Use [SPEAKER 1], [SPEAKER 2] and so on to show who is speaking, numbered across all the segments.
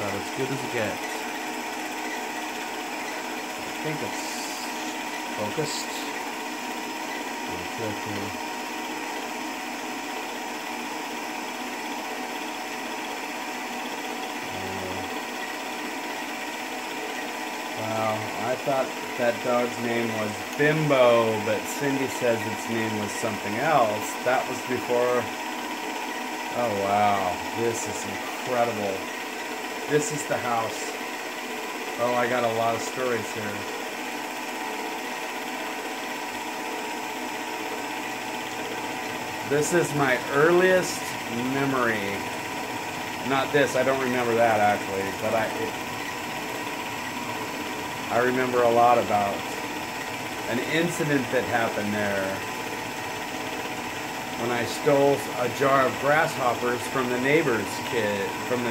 [SPEAKER 1] about as good as it gets. I think it's focused. Wow, I thought that dog's name was Bimbo, but Cindy says its name was something else. That was before. Oh wow, this is incredible. This is the house. Oh, I got a lot of stories here. This is my earliest memory. Not this, I don't remember that actually, but I remember a lot about an incident that happened there when I stole a jar of grasshoppers from the neighbor's kid,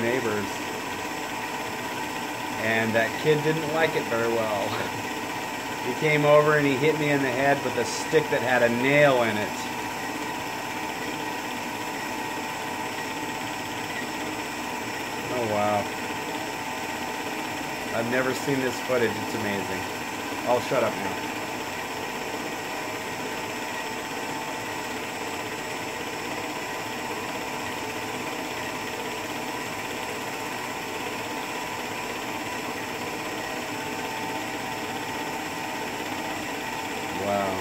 [SPEAKER 1] and that kid didn't like it very well. He came over and he hit me in the head with a stick that had a nail in it. Oh wow. I've never seen this footage, it's amazing. I'll shut up now. Wow.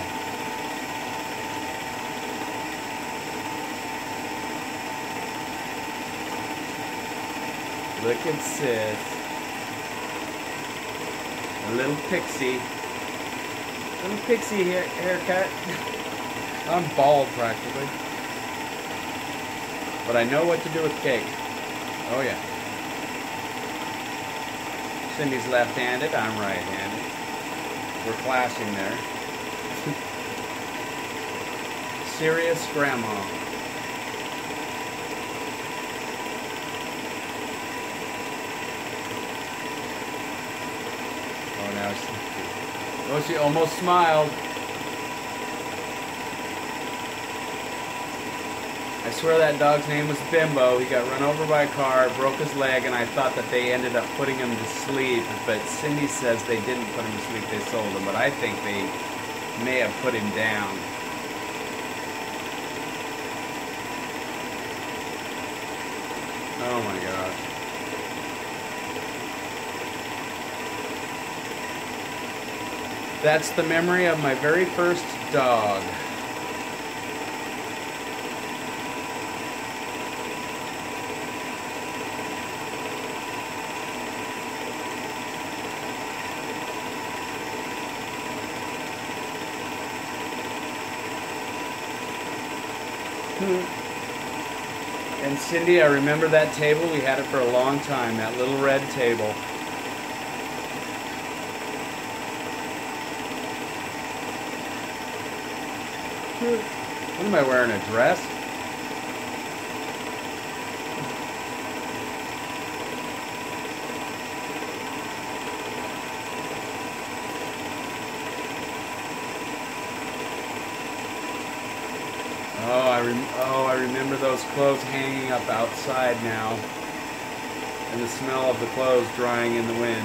[SPEAKER 1] Look at Sis. A little pixie. Little pixie haircut. I'm bald practically. But I know what to do with cake. Oh yeah. Cindy's left-handed, I'm right-handed. We're clashing there. Serious grandma. Oh, now she almost smiled. I swear that dog's name was Bimbo. He got run over by a car, broke his leg, and I thought that they ended up putting him to sleep. But Cindy says they didn't put him to sleep, they sold him. But I think they may have put him down. Oh my gosh. That's the memory of my very first dog. And Cindy, I remember that table. We had it for a long time, that little red table. What am I wearing, a dress? Oh, I remember those clothes hanging up outside now. And the smell of the clothes drying in the wind.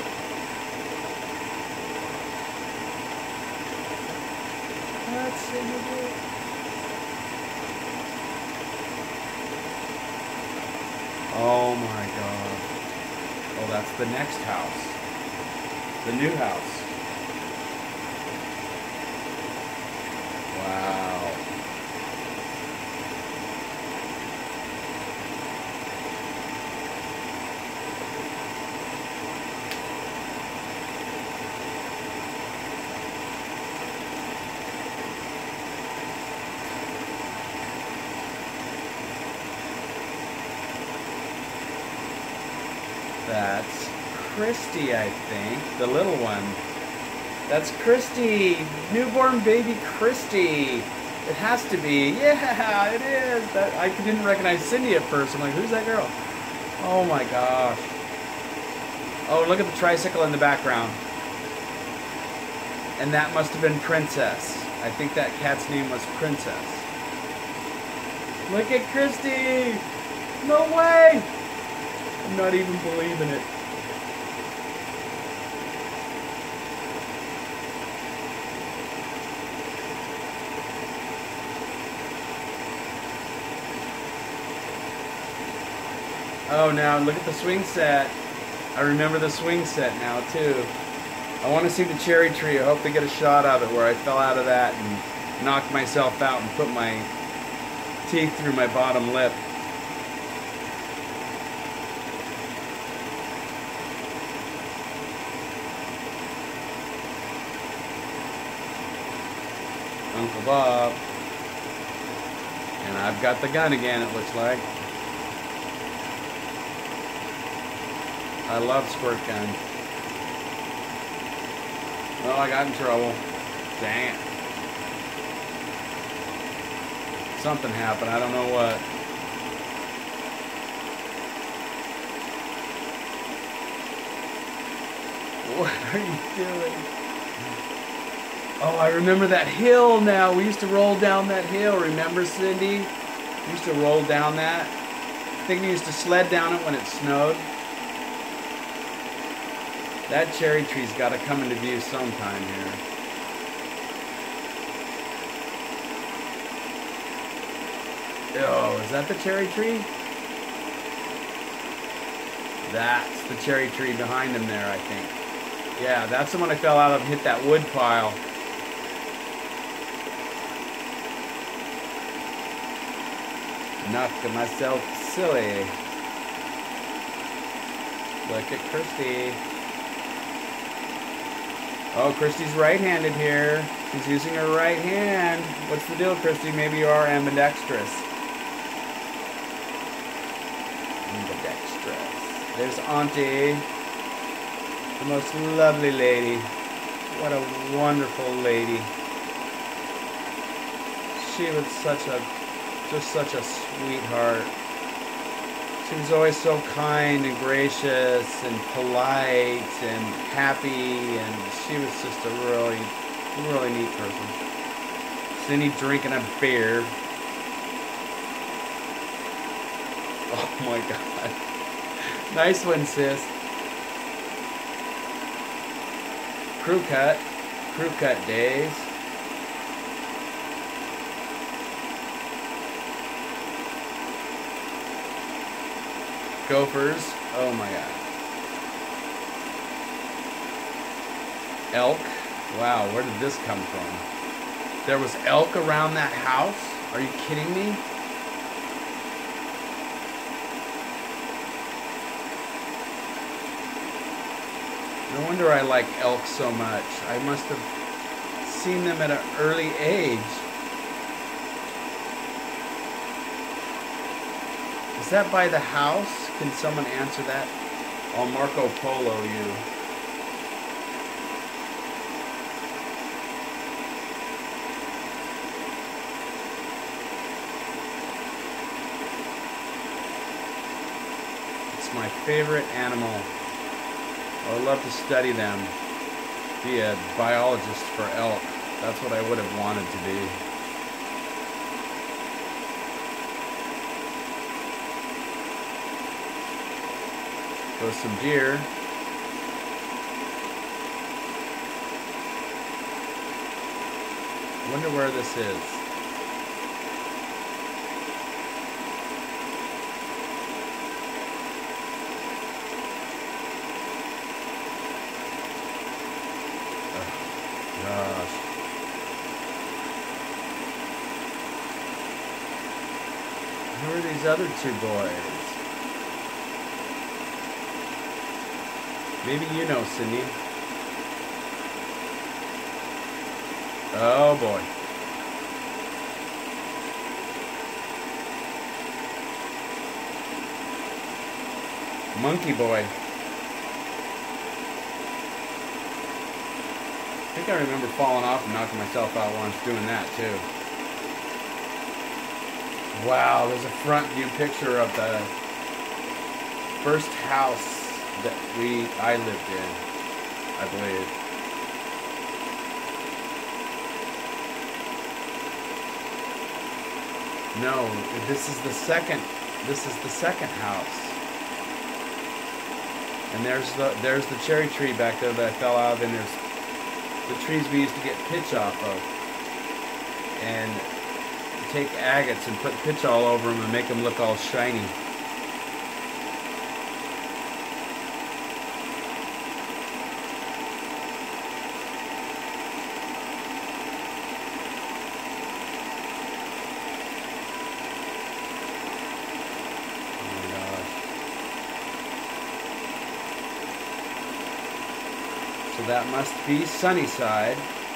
[SPEAKER 1] That's it. Oh my God. Oh, that's the next house. The new house. Wow. That's Christy, I think, the little one. That's Christy, newborn baby Christy. It has to be. Yeah, it is. I didn't recognize Cindy at first. I'm like, who's that girl? Oh my gosh. Oh, look at the tricycle in the background. And that must have been Princess. I think that cat's name was Princess. Look at Christy. No way. I'm not even believing it. Oh, now look at the swing set. I remember the swing set now, too. I want to see the cherry tree. I hope to get a shot of it where I fell out of that and knocked myself out and put my teeth through my bottom lip. Uncle Bob. And I've got the gun again, it looks like. I love squirt guns. Oh, I got in trouble. Dang it. Something happened, I don't know what. What are you doing? Oh, I remember that hill now. We used to roll down that hill. Remember, Cindy? We used to roll down that. I think we used to sled down it when it snowed. That cherry tree's got to come into view sometime here. Oh, is that the cherry tree? That's the cherry tree behind him there, I think. Yeah, that's the one I fell out of and hit that wood pile. Knocked myself silly. Look at Christy. Oh, Christy's right-handed here. She's using her right hand. What's the deal, Christy? Maybe you are ambidextrous. Ambidextrous. There's Auntie. The most lovely lady. What a wonderful lady. She was just such a sweetheart. She was always so kind and gracious and polite and happy, and she was just a really neat person. Cindy drinking a beer. Oh my God. Nice one, sis. Crew cut days. Gophers. Oh my God. Elk. Wow, where did this come from? There was elk around that house? Are you kidding me? No wonder I like elk so much. I must have seen them at an early age. Is that by the house? Can someone answer that? I'll Marco Polo you. It's my favorite animal. I would love to study them. Be a biologist for elk. That's what I would have wanted to be. Goes some deer. Wonder where this is. Oh, gosh. Who are these other two boys? Maybe you know, Sydney. Oh boy. Monkey boy. I think I remember falling off and knocking myself out once doing that too. Wow, there's a front view picture of the first house that I lived in, I believe. No, this is the second house. And there's the cherry tree back there that I fell out of, and there's the trees we used to get pitch off of. And take agates and put pitch all over them and make them look all shiny. So that must be Sunnyside.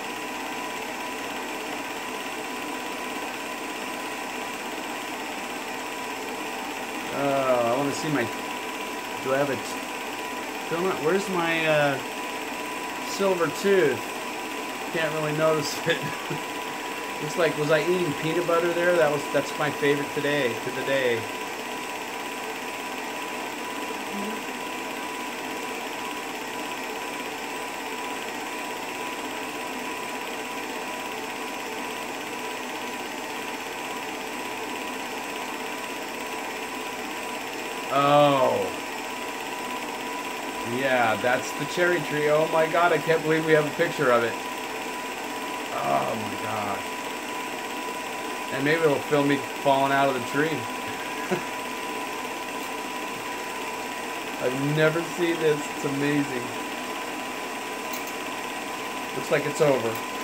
[SPEAKER 1] Oh, I want to see my... Do I have a filament? Where's my silver tooth? Can't really notice it. Looks like, was I eating peanut butter there? That's my favorite today, to the day. Oh. Yeah, that's the cherry tree. Oh my God, I can't believe we have a picture of it. Oh my gosh. And maybe it'll film me falling out of the tree. I've never seen this. It's amazing. Looks like it's over.